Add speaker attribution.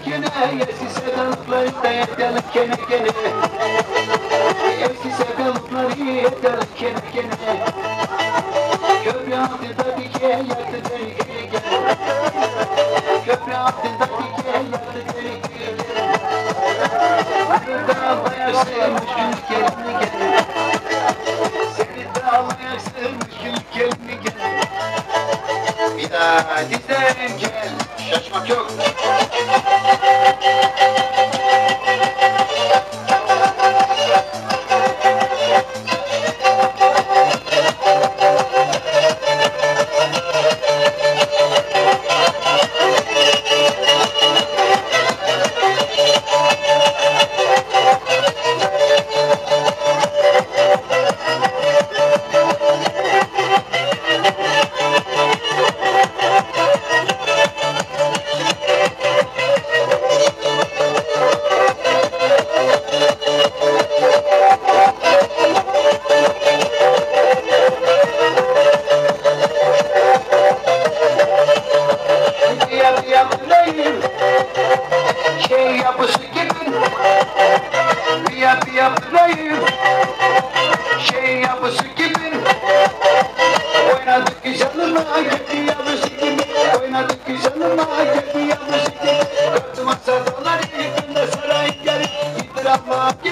Speaker 1: eski sevdalıkları yetelim kene kene. Eski sevdalıkları yetelim kene kene. Köprü altında dike yaktı beni geri gel. Köprü altında dike yaktı beni geri gel. Dağlayak sevmiş gül gelini gel. Seni dağlayak sevmiş gül gelini gel. Bir daha dizlerim gel. Şaşmak yok. Yapısı gibi yapıdayım şey yapısı gibi oynadık güzelim kendi yapısı gibi oynadık güzelim kendi yapısı gibi kaptım sarılar yıkında sarayın gelip itirafla